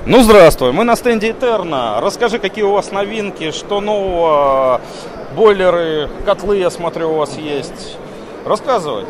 Ну, здравствуй, мы на стенде Eterna. Расскажи, какие у вас новинки, что нового, бойлеры, котлы, я смотрю, у вас есть. Рассказывай.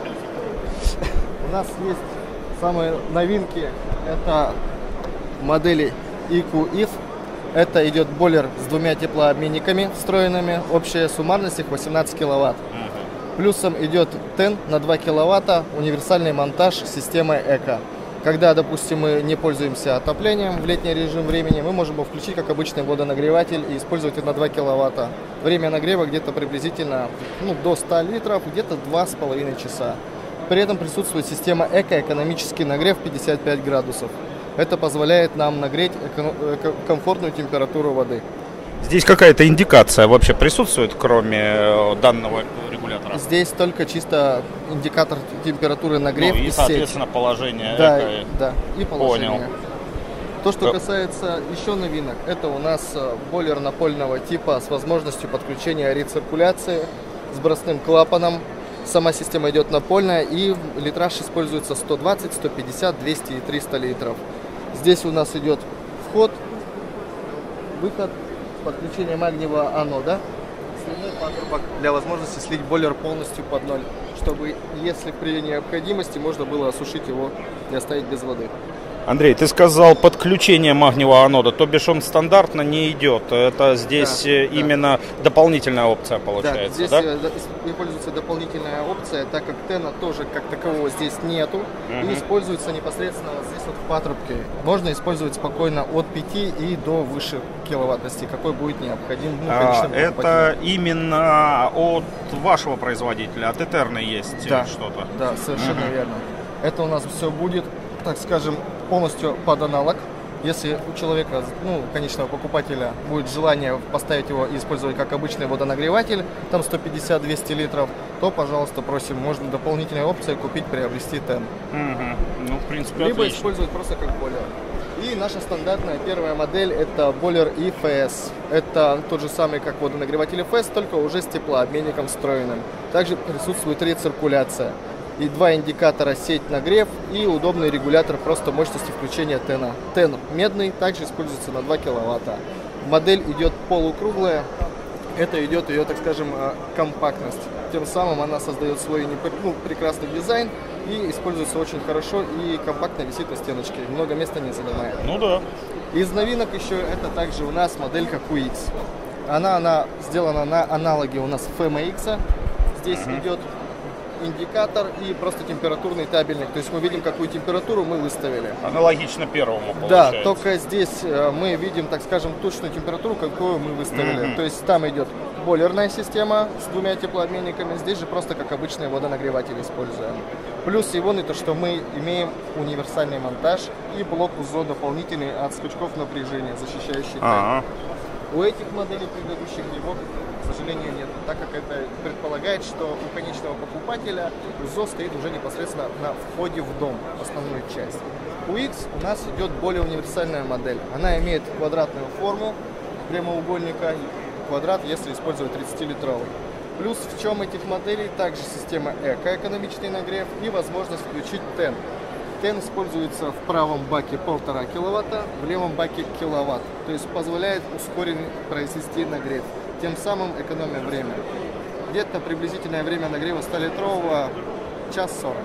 У нас есть самые новинки, это модели EcoIF. Это идет бойлер с двумя теплообменниками встроенными, общая суммарность их 18 киловатт. Плюсом идет TEN на 2 киловатта, универсальный монтаж с системой ЭКО. Когда, допустим, мы не пользуемся отоплением в летний режим времени, мы можем его включить как обычный водонагреватель и использовать это на 2 киловатта. Время нагрева где-то приблизительно до 100 литров, где-то 2,5 часа. При этом присутствует система ЭКО, экономический нагрев 55 градусов. Это позволяет нам нагреть комфортную температуру воды. Здесь какая-то индикация вообще присутствует, кроме данного регулятора? Здесь только чисто индикатор температуры нагрев и, соответственно, положение да, ЭКО. Да, и положение. Понял. То, что касается еще новинок, это у нас бойлер напольного типа с возможностью подключения рециркуляции с бросным клапаном. Сама система идет напольная, и литраж используется 120, 150, 200 и 300 литров. Здесь у нас идет вход, выход, подключение магниевого анода, сливной патрубок для возможности слить бойлер полностью под ноль, чтобы, если при необходимости, можно было осушить его и оставить без воды. Андрей, ты сказал подключение магниевого анода, то бишь он стандартно не идет. Это здесь именно дополнительная опция получается, да? Здесь используется дополнительная опция, так как TEN тоже как такового здесь нету. И используется непосредственно вот здесь вот в патрубке. Можно использовать спокойно от 5 и до выше киловаттности, какой будет необходим. Это именно от вашего производителя, от Eterna есть что-то? Да, совершенно верно. Это у нас все будет, так скажем, полностью под аналог. Если у человека, конечного покупателя, будет желание поставить его и использовать как обычный водонагреватель, там 150-200 литров, то, пожалуйста, просим, можно дополнительной опцией купить, приобрести TEN. Ну, в принципе, либо отлично. использовать просто как бойлер. И наша стандартная первая модель — это бойлер EFS. Это тот же самый, как водонагреватель EFS, только уже с теплообменником встроенным. Также присутствует рециркуляция. И два индикатора сеть нагрев и удобный регулятор просто мощности включения TEN. TEN медный, также используется на 2 киловатта. Модель идет полукруглая, это идет ее, так скажем, компактность. Тем самым она создает свой прекрасный дизайн и используется очень хорошо и компактно висит на стеночке, много места не занимает. Ну да. Из новинок еще это также у нас моделька QX. Она сделана на аналоге у нас FMX. Здесь идет индикатор и просто температурный табельник. То есть мы видим, какую температуру мы выставили. Аналогично первому получается. Да, только здесь мы видим, так скажем, точную температуру, какую мы выставили. То есть там идет бойлерная система с двумя теплообменниками. Здесь же просто как обычный водонагреватель используем. Плюс его то, что мы имеем универсальный монтаж и блок УЗО дополнительный от скачков напряжения, защищающий TEN. У этих моделей предыдущих его, к сожалению, нет, так как это предполагает, что у конечного покупателя УЗО стоит уже непосредственно на входе в дом, основную часть. У X у нас идет более универсальная модель. Она имеет квадратную форму прямоугольника, квадрат, если использовать 30-литровый. Плюс в чем этих моделей также система ЭКО, экономичный нагрев, и возможность включить TEN. TEN используется в правом баке 1,5 киловатта, в левом баке киловатт. То есть позволяет ускоренно произвести нагрев, тем самым экономя время. Где-то приблизительное время нагрева 100-литрового час 40.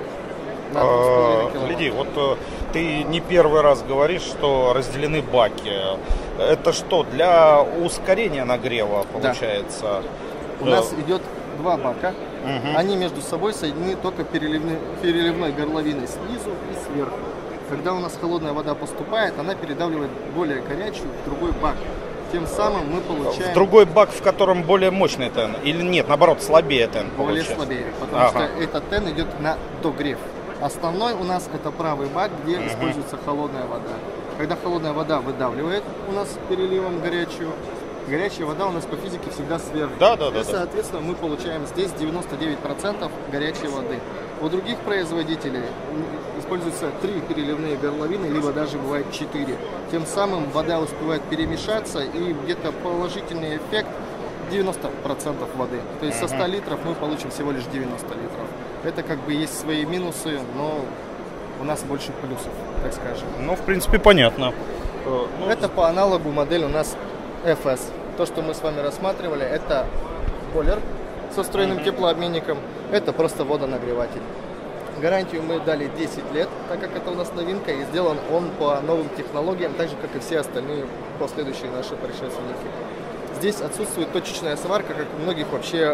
Гляди, вот ты не первый раз говоришь, что разделены баки. Это что, для ускорения нагрева получается? У нас идет два бака. Они между собой соединены только переливной горловиной снизу и сверху. Когда у нас холодная вода поступает, она передавливает более горячую в другой бак. Тем самым мы получаем... В другой бак, в котором более мощный TEN? Или нет, наоборот, слабее TEN? Более слабее, потому что этот TEN идет на догрев. Основной у нас это правый бак, где используется холодная вода. Когда холодная вода выдавливает у нас переливом горячая вода у нас по физике всегда сверху. Соответственно, мы получаем здесь 99% горячей воды. У других производителей используются 3 переливные горловины, либо даже бывает 4. Тем самым вода успевает перемешаться, и где-то положительный эффект 90% воды. То есть со 100 литров мы получим всего лишь 90 литров. Это как бы есть свои минусы, но у нас больше плюсов, так скажем. Ну, в принципе, понятно. Это по аналогу модель у нас FS. То, что мы с вами рассматривали, это бойлер со встроенным теплообменником. Это просто водонагреватель. Гарантию мы дали 10 лет, так как это у нас новинка, и сделан он по новым технологиям, так же, как и все остальные последующие наши предшественники. Здесь отсутствует точечная сварка, как у многих вообще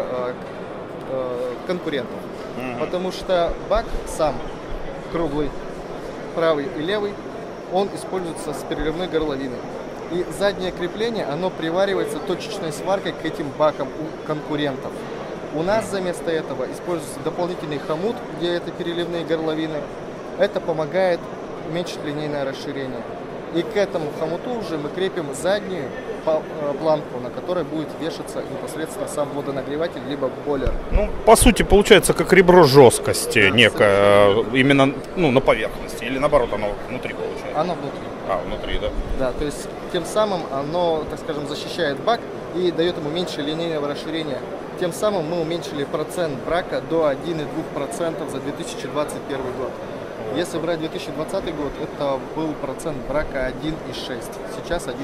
конкурентов. Потому что бак сам круглый, правый и левый, он используется с переливной горловиной. И заднее крепление, оно приваривается точечной сваркой к этим бакам у конкурентов. У нас вместо этого используется дополнительный хомут, где это переливные горловины. Это помогает уменьшить линейное расширение. И к этому хомуту уже мы крепим заднюю планку, на которой будет вешаться непосредственно сам водонагреватель, либо бойлер. Ну, по сути, получается как ребро жесткости некое, именно на поверхности, или наоборот, оно внутри получается? Оно внутри. Внутри, да? Да, то есть тем самым оно, так скажем, защищает бак и дает ему меньше линейного расширения. Тем самым мы уменьшили процент брака до 1,2% за 2021 год. Если брать 2020 год, это был процент брака 1,6%, сейчас 1,2%.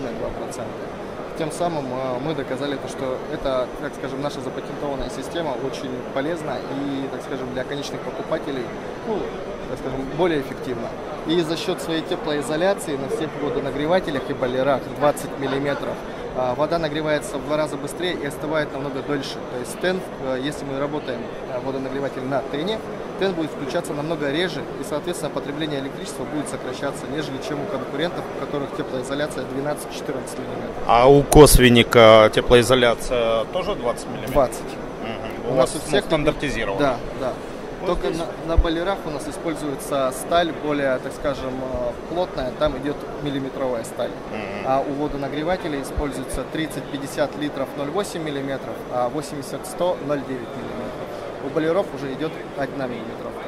Тем самым мы доказали, что это, так скажем, наша запатентованная система очень полезна и, так скажем, для конечных покупателей, так скажем, более эффективна. И за счет своей теплоизоляции на всех водонагревателях и бойлерах 20 мм вода нагревается в 2 раза быстрее и остывает намного дольше. То есть тен, если мы работаем водонагреватель на тене, тен будет включаться намного реже, и, соответственно, потребление электричества будет сокращаться, нежели чем у конкурентов, у которых теплоизоляция 12-14 мм. А у косвенника теплоизоляция тоже 20 мм? 20. У нас у всех стандартизировано. Да, да. Только на бойлерах у нас используется сталь более, так скажем, плотная, там идет миллиметровая сталь. А у водонагревателя используется 30-50 литров 0,8 мм, а 80-100 0,9 мм. У бойлеров уже идет 1 миллиметровка.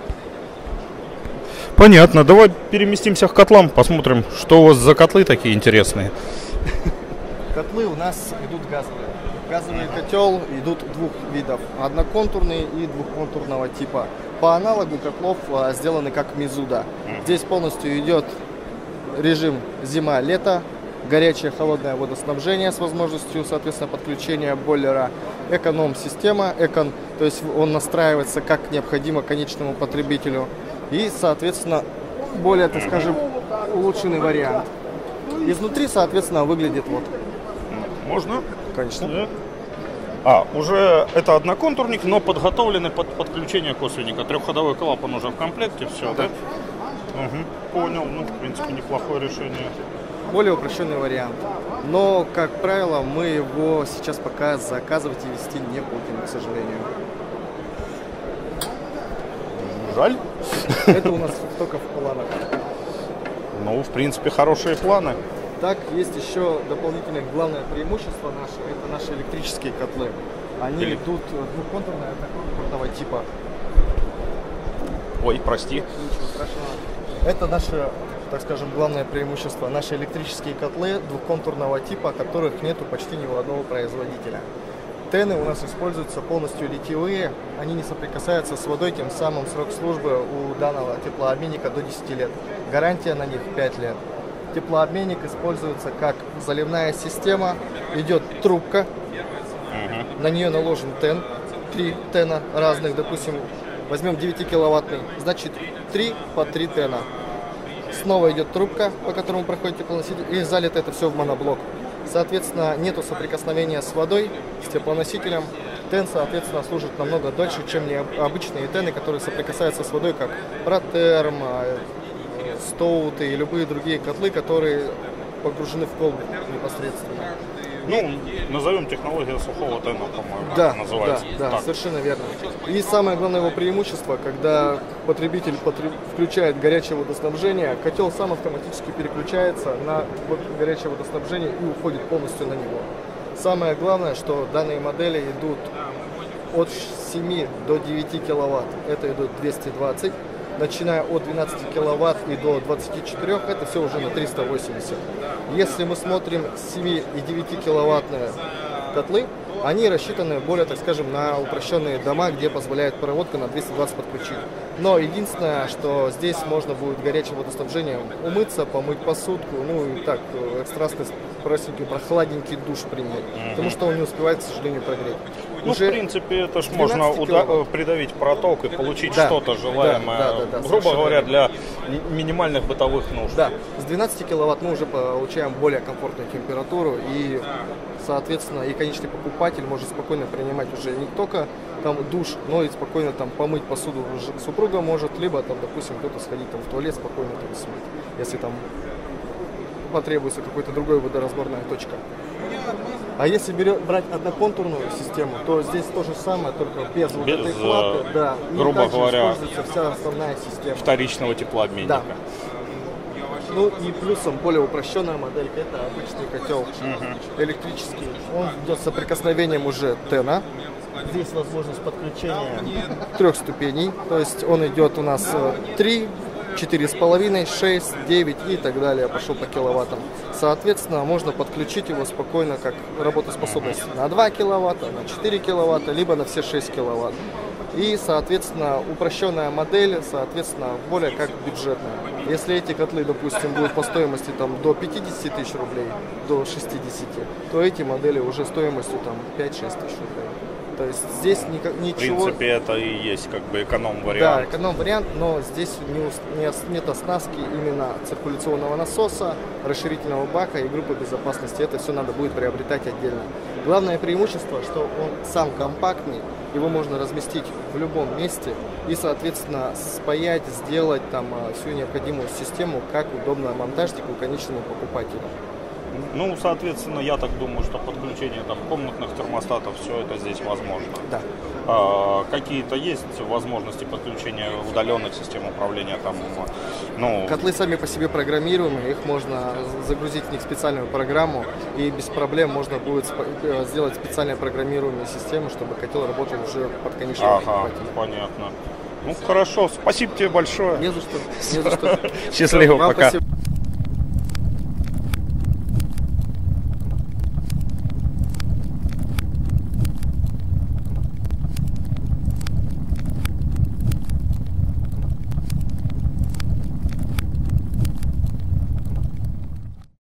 Понятно. Давай переместимся к котлам, посмотрим, что у вас за котлы такие интересные. Котлы у нас идут газовые. Газовый котел идут 2 видов, одноконтурный и двухконтурного типа. По аналогу котлов сделаны как Мизуда. Здесь полностью идет режим зима-лето, горячее холодное водоснабжение с возможностью, соответственно, подключения бойлера, эконом-система, то есть он настраивается как необходимо конечному потребителю и, соответственно, более, так скажем, улучшенный вариант. Изнутри, соответственно, выглядит вот. Можно? Конечно. Уже это одноконтурник, но подготовленный под подключение косвенника. 3-ходовой клапан уже в комплекте, все, да? Понял, в принципе, неплохое решение. Более упрощенный вариант. Но, как правило, мы его сейчас пока заказывать и вести не будем, к сожалению. Жаль. Это у нас только в планах. В принципе, хорошие планы. Так, есть еще дополнительное главное преимущество наше, это наши электрические котлы. Они идут двухконтурного и одноконтурного типа. Ой, прости. Ничего страшного. Это наше, так скажем, главное преимущество. Наши электрические котлы двухконтурного типа, которых нету почти ни у одного производителя. Тены у нас используются полностью литьевые, они не соприкасаются с водой, тем самым срок службы у данного теплообменника до 10 лет. Гарантия на них 5 лет. Теплообменник используется как заливная система, идет трубка, на нее наложен тен, 3 тена разных, допустим, возьмем 9 киловаттный, значит 3 по 3 тена. Снова идет трубка, по которому проходит теплоноситель, и залито это все в моноблок. Соответственно, нету соприкосновения с водой, с теплоносителем. Тен, соответственно, служит намного дольше, чем обычные тены, которые соприкасаются с водой, как протерм, стоуты и любые другие котлы, которые погружены в колбу непосредственно. Назовем технологию сухого тена, по-моему, да, называется. Да, совершенно верно. И самое главное его преимущество, когда потребитель включает горячее водоснабжение, котел сам автоматически переключается на горячее водоснабжение и уходит полностью на него. Самое главное, что данные модели идут от 7 до 9 киловатт, это идут 220. Начиная от 12 киловатт и до 24, это все уже на 380. Если мы смотрим 7 и 9 киловаттные котлы, Они рассчитаны более, так скажем, на упрощенные дома, где позволяет проводка на 220 подключить. Но единственное, что здесь можно будет горячим водоснабжением умыться, помыть посудку, ну и так, экстрасный, простенький, прохладненький душ принять, потому что он не успевает, к сожалению, прогреть. Ну, в принципе, это ж можно придавить проток и получить что-то желаемое, грубо говоря, для минимальных бытовых нужд. Да, с 12 киловатт мы уже получаем более комфортную температуру, и, соответственно, и конечный покупатель может спокойно принимать уже не только там душ, но и спокойно там помыть посуду супруга может, либо там, допустим, кто-то сходить там в туалет спокойно там смыть, если там потребуется какой-то другой водоразборная точка. А если брать одноконтурную систему, то здесь то же самое, только без вот этой платы, да, грубо говоря, используется вся основная система вторичного теплообменника. Да. Ну и плюсом более упрощенная моделька — это обычный котел электрический. Он идет с соприкосновением уже тена. Здесь возможность подключения 3 ступеней, то есть он идет у нас 3, 4,5, 6, 9 и так далее, пошел по киловаттам. Соответственно, можно подключить его спокойно как работоспособность на 2 киловатта, на 4 киловатта, либо на все 6 киловатт. И, соответственно, упрощенная модель, соответственно, более как бюджетная. Если эти котлы, допустим, будут по стоимости там, до 50 тысяч рублей, до 60, то эти модели уже стоимостью там 5-6 тысяч рублей. То есть здесь ничего... В принципе, это и есть как бы эконом-вариант. Да, эконом-вариант, но здесь нет оснастки именно циркуляционного насоса, расширительного бака и группы безопасности. Это все надо будет приобретать отдельно. Главное преимущество, что он сам компактный, его можно разместить в любом месте и, соответственно, спаять, сделать там всю необходимую систему, как удобно монтажнику, конечному покупателю. Ну, соответственно, я так думаю, что подключение там комнатных термостатов, все это здесь возможно. Да. Какие-то есть возможности подключения удаленных систем управления там? Ну... Котлы сами по себе программируемые, их можно загрузить в них специальную программу, и без проблем можно будет сделать специальные программируемые системы, чтобы котел работал уже под конечным покупателем. Понятно. Ну, хорошо, спасибо тебе большое. Не за что. Не за что. Счастливо, пока. Спасибо.